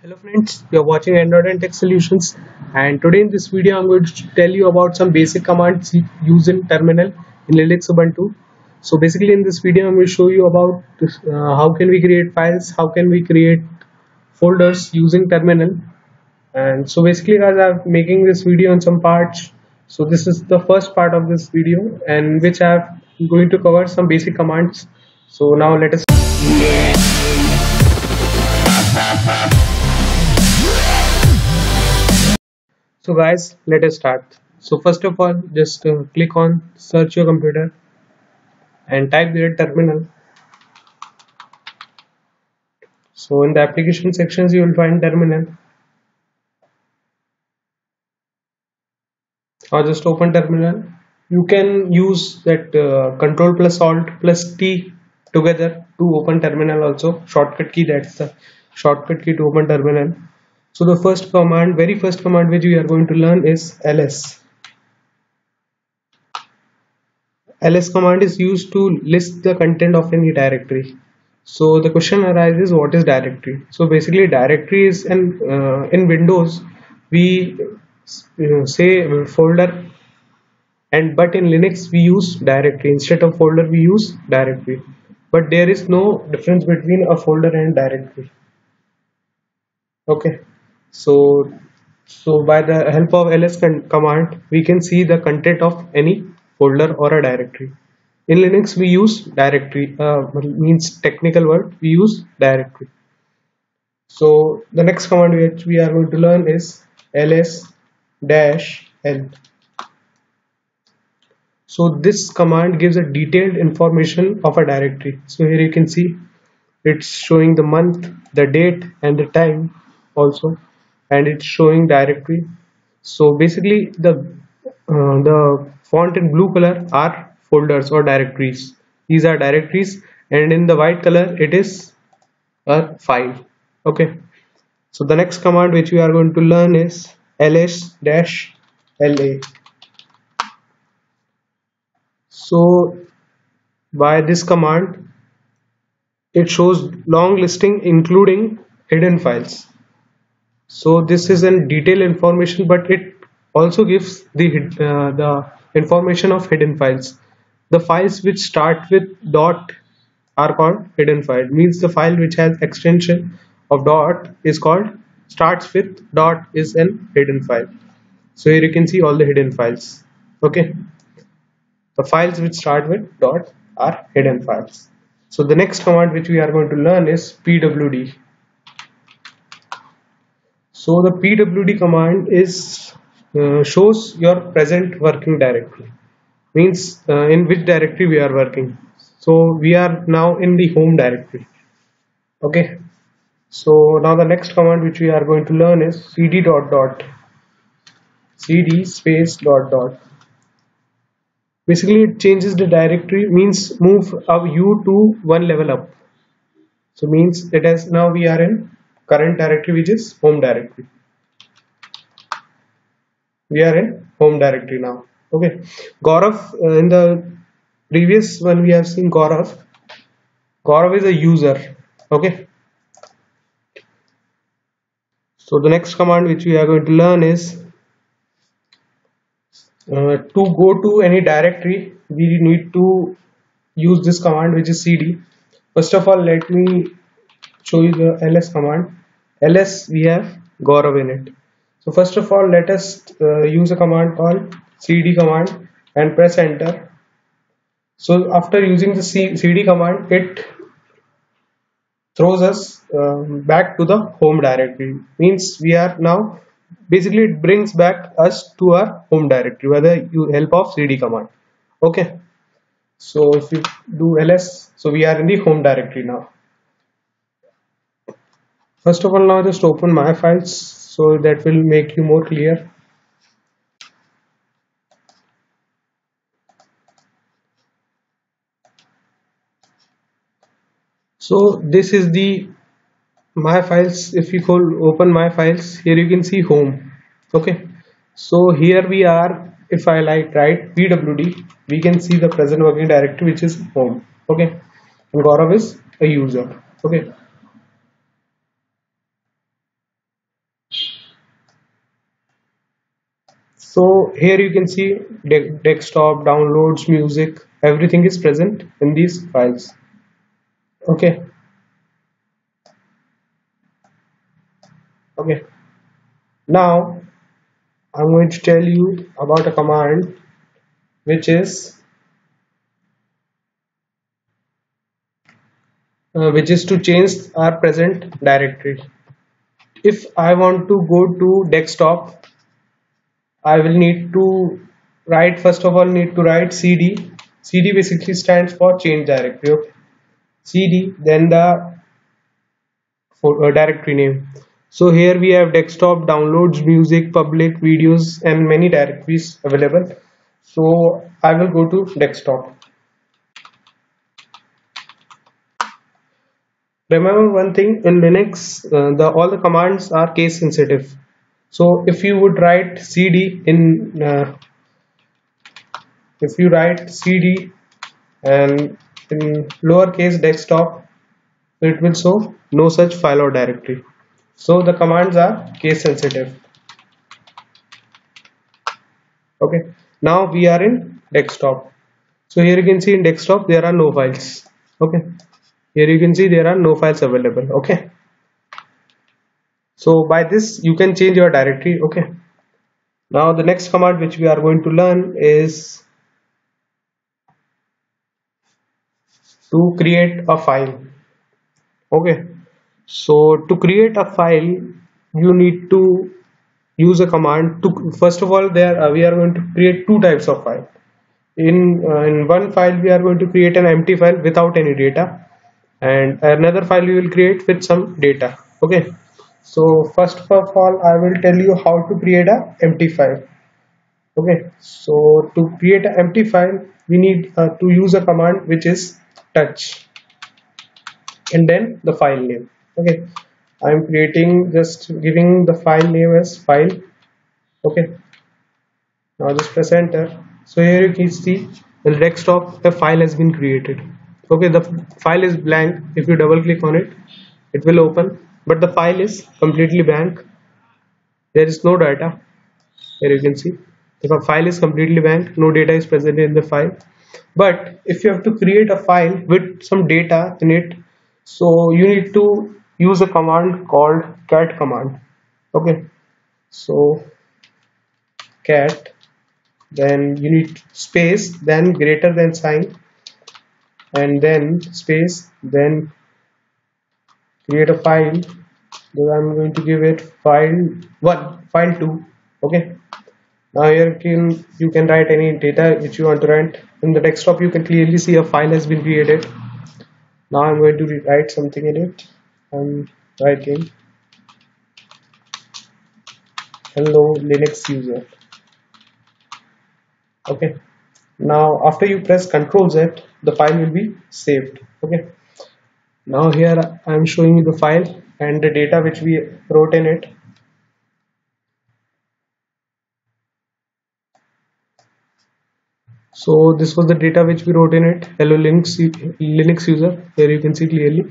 Hello friends, you are watching Android and Tech Solutions, and today in this video I'm going to tell you about some basic commands used in terminal in Linux Ubuntu. So basically in this video I'm going to show you about how can we create files, how can we create folders using terminal. And so basically guys, I'm making this video in some parts. So this is the first part of this video, and which I'm going to cover some basic commands. So now let us. So guys, let us start. So first of all, just click on search your computer and type there terminal. So in the application sections, you will find terminal, or just open terminal. You can use that control plus alt plus T together to open terminal also. Shortcut key, that's the shortcut key to open terminal. So the first command, very first command which we are going to learn is ls. ls command is used to list the content of any directory. So the question arises, what is directory? So basically directory is an in Windows we say folder, and but in Linux we use directory. Instead of folder we use directory, but there is no difference between a folder and directory. Okay, so by the help of ls command we can see the content of any folder or a directory. In Linux we use directory, means technical word, we use directory. So the next command which we are going to learn is ls dash l. So this command gives a detailed information of a directory. So here you can see it's showing the month, the date and the time also, and it's showing directory. So basically the font in blue color are folders or directories. These are directories, and in the white color it is a file. Okay, so the next command which we are going to learn is ls-la. So by this command it shows long listing including hidden files. So this is a detailed information, but it also gives the information of hidden files. The files which start with dot are called hidden file. Means the file which has extension of dot is called, starts with dot, is an hidden file. So here you can see all the hidden files. Okay, the files which start with dot are hidden files. So the next command which we are going to learn is pwd. So the pwd command is shows your present working directory. Means in which directory we are working. So we are now in the home directory. Okay, so now the next command which we are going to learn is cd dot dot, cd space dot dot. Basically it changes the directory, means move you to one level up. So means it has, now we are in current directory which is home directory. We are in home directory now. Okay, Gaurav, in the previous one we have seen Gaurav. Gaurav is a user. Okay, so the next command which we are going to learn is to go to any directory we need to use this command which is cd. First of all let me show you the ls command. ls we have Gaurav in it. So first of all let us use a command called cd command and press enter. So after using the cd command it throws us back to the home directory. Means we are now, basically it brings back us to our home directory with the help of cd command. Okay, so if we do ls, so we are in the home directory now. First of all now just open my files, so that will make you more clear. So this is the my files. If you open my files, here you can see home. Okay, so here we are. If I like write pwd, we can see the present working directory which is home. Okay, and Gaurav is a user. Okay, So here you can see desktop, downloads, music, everything is present in these files. Okay. Okay. Now I'm going to tell you about a command which is to change our present directory. If I want to go to desktop, I will need to write, first of all need to write cd. Cd basically stands for change directory. Okay. Cd, then the directory name. So here we have desktop, downloads, music, public, videos, and many directories available. So I will go to desktop. Remember one thing, in Linux, all the commands are case sensitive. So if you would write cd in if you write cd and in lowercase desktop, it will show no such file or directory. So the commands are case sensitive. Okay. Now we are in desktop. So here you can see in desktop there are no files. Okay. Here you can see there are no files available. Okay. So by this you can change your directory. Okay. Now the next command which we are going to learn is to create a file. Okay. So to create a file, you need to use a command to, first of all, there we are going to create two types of file. In one file we are going to create an empty file without any data, and another file we will create with some data. Okay. So first of all I will tell you how to create a empty file. Okay. So to create an empty file we need to use a command which is touch and then the file name. Okay. I'm creating, just giving the file name as file. Okay. Now just press enter. So here you can see in desktop the file has been created. Okay, the file is blank. If you double click on it, it will open, but the file is completely blank. There is no data. Here you can see the file is completely blank, no data is present in the file. But if you have to create a file with some data in it, so you need to use a command called cat command. Okay. So cat, then you need space, then greater than sign, and then space, then create a file. Then I'm going to give it file1, file2. Okay. Now here you can write any data which you want to write. In the desktop you can clearly see a file has been created. Now I'm going to write something in it. I'm writing hello Linux user. Okay. Now after you press Ctrl Z, the file will be saved. Okay. Now here I am showing you the file and the data which we wrote in it. So this was the data which we wrote in it. Hello Linux user. Here you can see clearly.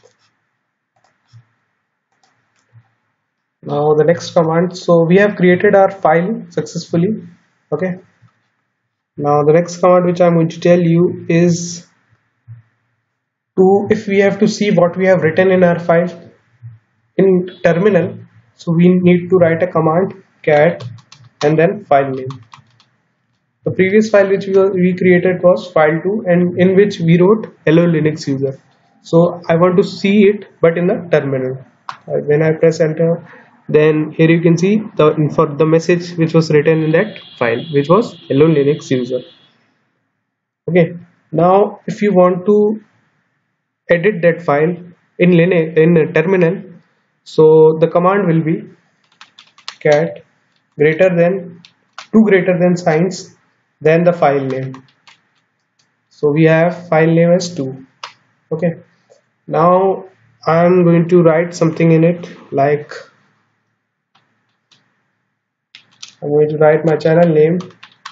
Now the next command. So we have created our file successfully. Okay. Now the next command which I'm going to tell you is to, if we have to see what we have written in our file in terminal, so we need to write a command cat and then file name. The previous file which we created was file2, and in which we wrote hello Linux user. So I want to see it but in the terminal. When I press enter, then here you can see for the message which was written in that file, which was hello Linux user. Okay. Now if you want to edit that file in Linux in a terminal, so the command will be cat greater than two greater than signs, then the file name. So we have file name as 2. Okay. Now I'm going to write something in it, like I'm going to write my channel name.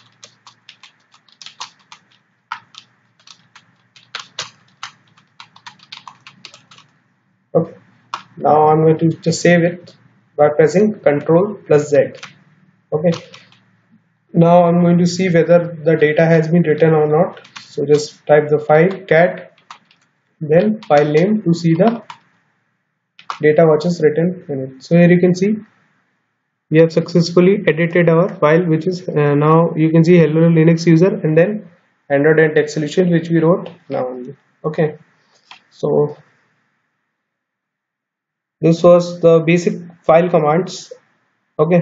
Okay. Now I'm going to just save it by pressing Ctrl plus Z. Okay. Now I'm going to see whether the data has been written or not. So just type the file cat, then file name to see the data which is written in it. So here you can see we have successfully edited our file, which is now you can see hello Linux user and then Android and text solution, which we wrote now only. Okay, so this was the basic file commands. Okay,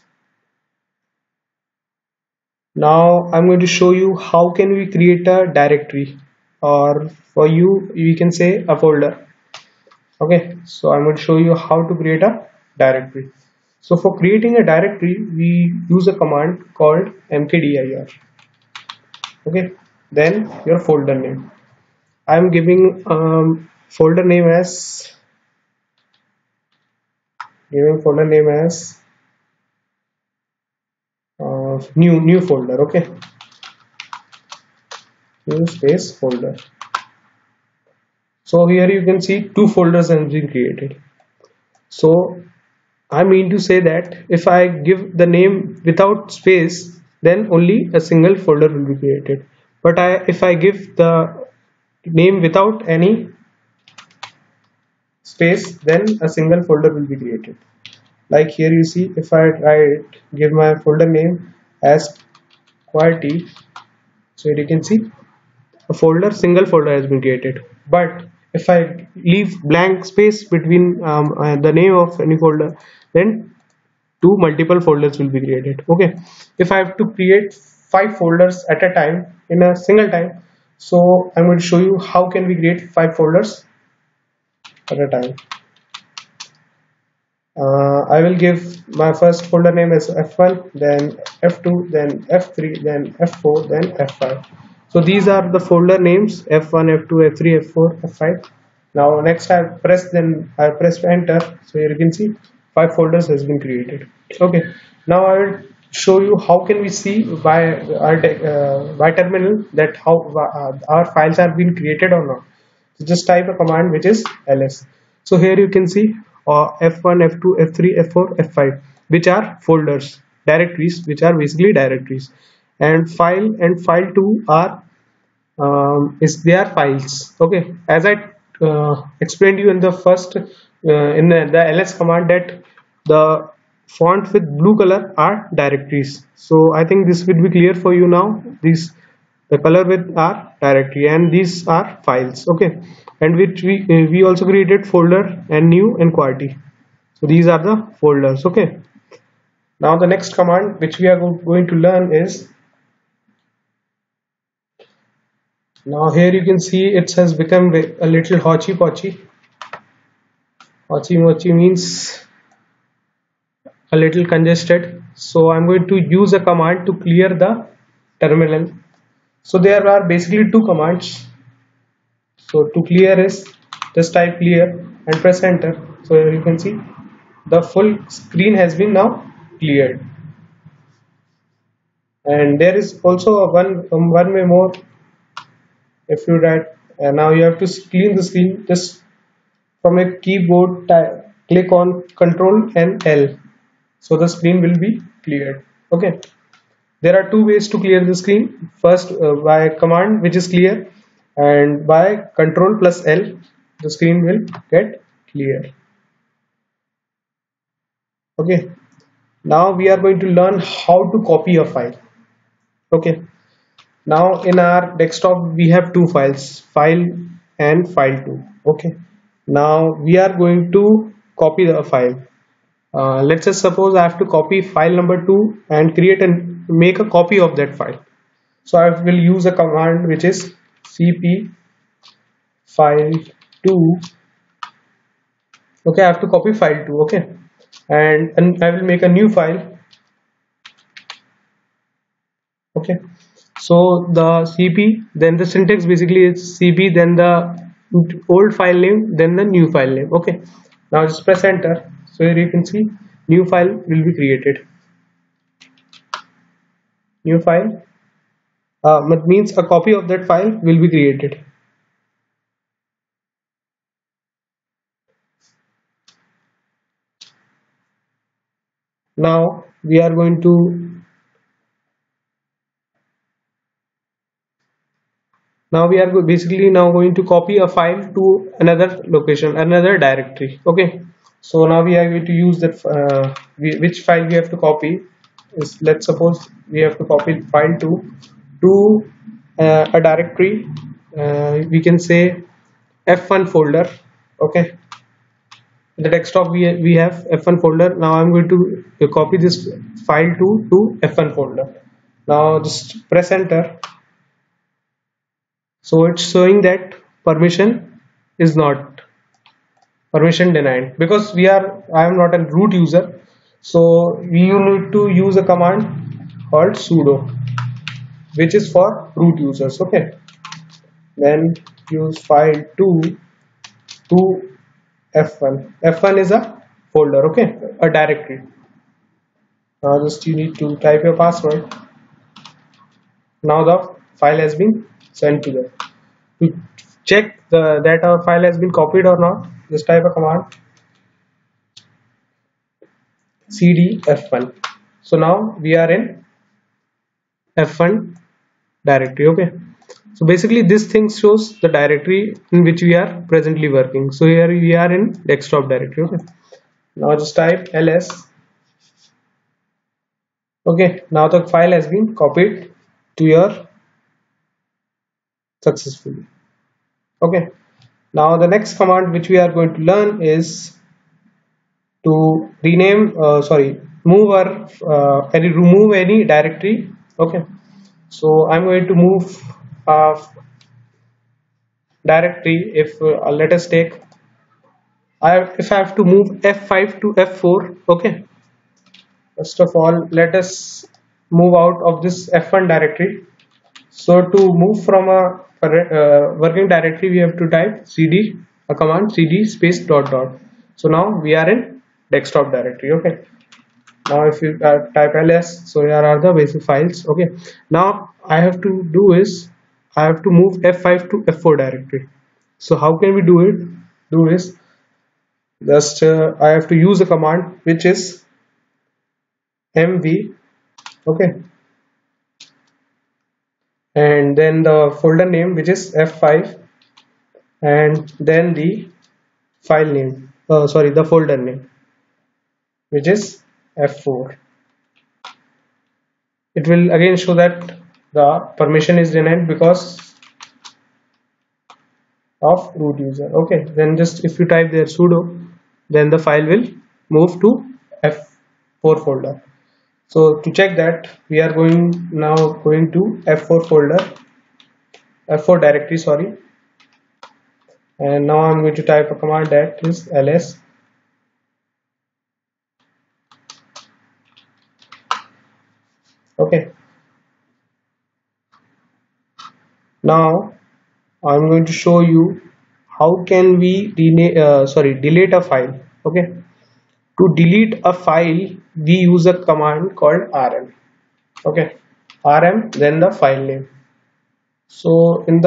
now I'm going to show you how can we create a directory, or for you we can say a folder. Okay, so I'm going to show you how to create a directory. So for creating a directory, we use a command called mkdir. Okay, then your folder name. I'm giving folder name as new folder. Okay, new space folder. So here you can see two folders have been created. So I mean to say that if I give the name without space, then only a single folder will be created. But if I give the name without any space, then a single folder will be created. Like here you see, if I give my folder name as QWERTY, so you can see a single folder has been created. But if I leave blank space between the name of any folder, then two multiple folders will be created. Okay, if I have to create 5 folders at a time in a single time, so I'm going to show you how can we create 5 folders at a time. I will give my first folder name as F1, then F2, then F3, then F4, then F5. So these are the folder names F1, F2, F3, F4, F5. Now next I press enter. So here you can see 5 folders has been created. Okay. Now I will show you how can we see by terminal that how our files are being created or not. So just type a command which is ls. So here you can see f1, f2, f3, f4, f5, which are folders, directories, which are basically directories, and file 2 are is they are files. Okay, as I explained you in the first in the ls command that the font with blue color are directories. So I think this will be clear for you now. These the color with are directory and these are files. Okay, and which we also created folder and new and QWERTY. So these are the folders. Okay, now the next command which we are going to learn is, now here you can see it has become a little hotchy potchy. Hotchy mochi means a little congested. So I'm going to use a command to clear the terminal. So there are basically two commands. So to clear is just type clear and press enter. So here you can see the full screen has been now cleared. And there is also one way more. If you write now you have to clean the screen just from a keyboard, click on Ctrl and L, so the screen will be cleared. Okay, there are two ways to clear the screen. First by command which is clear, and by Ctrl plus L the screen will get clear. Okay, now we are going to learn how to copy a file. Okay, now in our desktop we have two files, file and file2. Okay, now we are going to copy the file. Let's just suppose I have to copy file number 2 and create and make a copy of that file. So I will use a command which is cp file 2. Okay, I have to copy file 2. Okay, and I will make a new file. Okay, so the cp, then the syntax basically is cp, then the old file name, then the new file name. Okay, now just press enter. So here you can see new file will be created. New file means a copy of that file will be created. Now we are going to Now we are basically now going to copy a file to another location, another directory. Okay, so now we are going to use that which file we have to copy is, let's suppose we have to copy file to a directory, we can say F1 folder. Okay, in the desktop we have F1 folder. Now I'm going to copy this file to F1 folder. Now just press enter. So it's showing that permission is not, permission denied, because I am not a root user. So you need to use a command called sudo, which is for root users. Okay, then use file to F1. F1 is a folder, okay, a directory. Now just you need to type your password. Now the file has been sent to them. To check that our file has been copied or not, just type a command cd f1. So now we are in F1 directory. Okay, so basically this thing shows the directory in which we are presently working. So here we are in desktop directory. Okay, now just type ls. Okay, now the file has been copied to your successfully. Okay, now the next command which we are going to learn is to rename, move or remove any directory. Okay, so I'm going to move directory. If let us take, if I have to move F5 to F4. Okay, first of all let us move out of this F1 directory. So to move from a working directory, we have to type cd, a command cd space dot dot. So now we are in desktop directory. Okay, now if you type ls, so here are the basic files. Okay, now I have to do is I have to move F5 to F4 directory. So how can we do it? Do is just I have to use a command which is mv. Okay, and then the folder name which is F5, and then the file name, the folder name which is F4. It will again show that the permission is denied because of root user. Okay, then just if you type there sudo, then the file will move to F4 folder. So to check that, we are going to F4 folder, F4 directory, sorry, and now I'm going to type a command that is ls. Okay, now I'm going to show you how can we delete a file. Okay, to delete a file we use a command called rm. Okay, rm then the file name. So in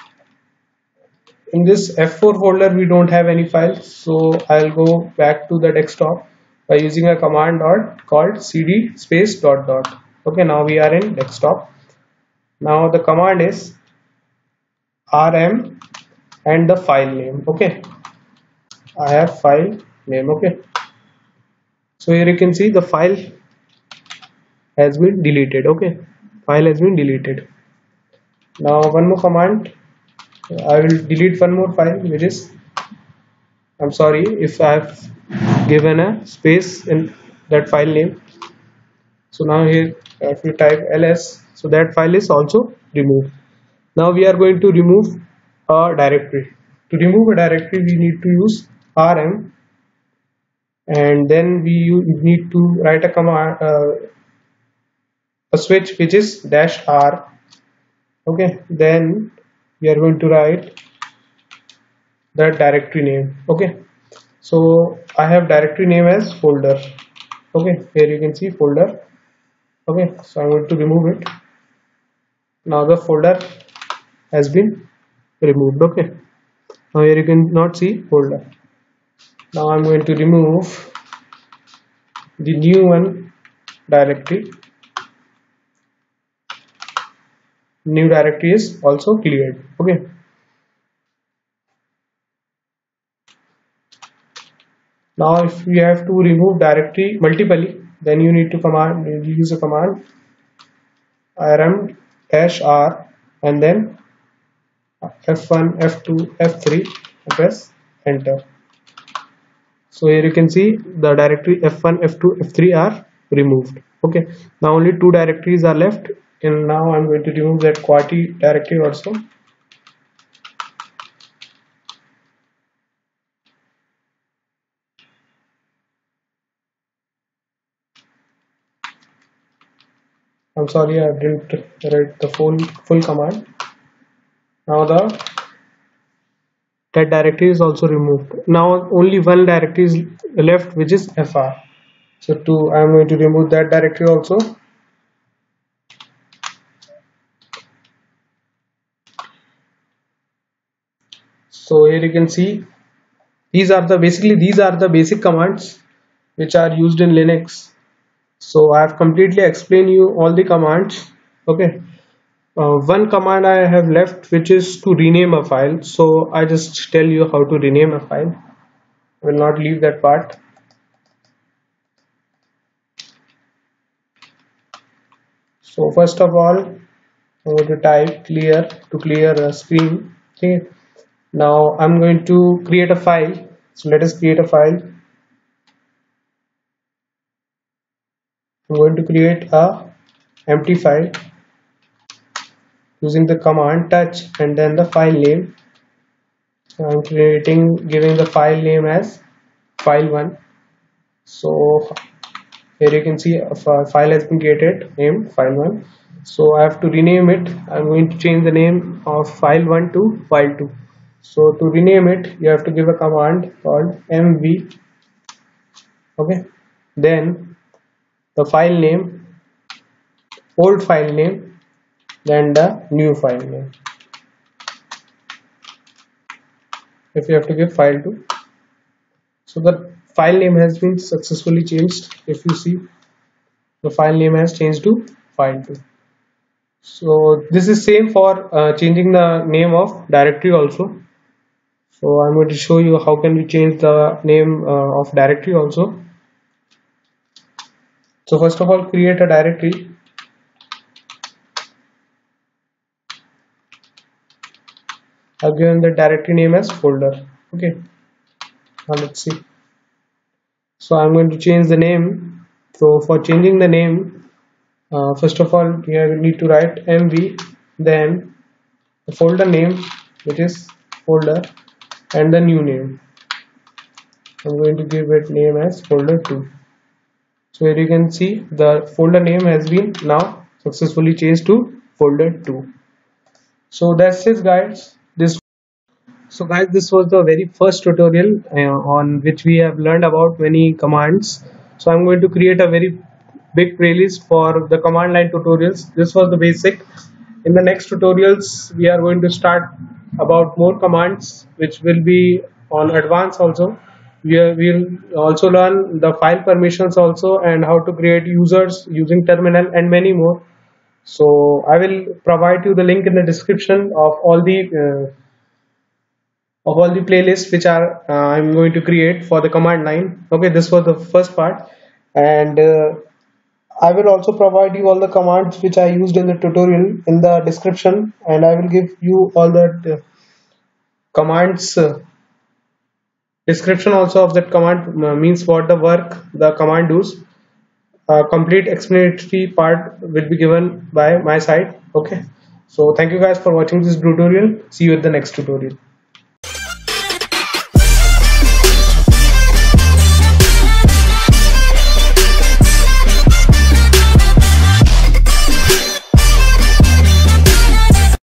this F4 folder we don't have any files, so I'll go back to the desktop by using a command called cd space dot dot. Okay, now we are in desktop. Now the command is rm and the file name. Okay, I have file name. Okay, so here you can see the file has been deleted. Okay, file has been deleted. Now one more command, I will delete one more file which is, I'm sorry if I have given a space in that file name. So now here if you type ls, so that file is also removed. Now we are going to remove a directory. To remove a directory we need to use rm, and then we need to write a command, a switch which is -r. Okay, then we are going to write the directory name. Okay, so I have directory name as folder. Okay, here you can see folder. Okay, so I'm going to remove it. Now the folder has been removed. Okay, now here you can not see folder. Now I'm going to remove the new one directory. new directory is also cleared. Okay, now if we have to remove directory multiply, then you need to use a command rm -r and then f1 f2 f3, press enter. So here you can see the directory f1 f2 f3 are removed. Okay, now only two directories are left, and now I'm going to remove that qwerty directory also. I'm sorry, I didn't write the full command. Now the that directory is also removed. Now only one directory is left, which is fr. So I'm going to remove that directory also. So here you can see these are the basic commands which are used in Linux. So I have completely explained you all the commands. Okay. One command I have left, which is to rename a file. So I just tell you how to rename a file. I will not leave that part. So first of all, I'm going to type clear to clear a screen. Okay. Now I'm going to create a file. So let us create a file. I'm going to create a empty file using the command touch and then the file name. So I'm giving the file name as file1. So here you can see a file has been created named file1. So I have to rename it. I'm going to change the name of file1 to file2. So to rename it, you have to give a command called mv. Okay, then the file name, old file name, then the new file name. If you have to give file2, so the file name has been successfully changed. If you see, the file name has changed to file2. So this is same for changing the name of directory also. So I'm going to show you how can we change the name of directory also. So first of all, create a directory. I've given the directory name as folder. Okay, now let's see. So I'm going to change the name. So for changing the name, first of all, you need to write mv, then the folder name, which is folder, and the new name. I'm going to give it name as folder2. So here you can see the folder name has been now successfully changed to folder2. So that's it, guys. This was the very first tutorial on which we have learned about many commands. So I'm going to create a very big playlist for the command line tutorials. This was the basic. In the next tutorials, we are going to start about more commands, which will be on advanced also. We'll also learn the file permissions also, and how to create users using terminal, and many more. So I will provide you the link in the description of all the playlists which are I'm going to create for the command line. Okay, this was the first part, and I will also provide you all the commands which I used in the tutorial in the description, and I will give you all the commands description also of that command, means what the work the command does. Complete explanatory part will be given by my side. Okay, so thank you guys for watching this tutorial. See you at the next tutorial.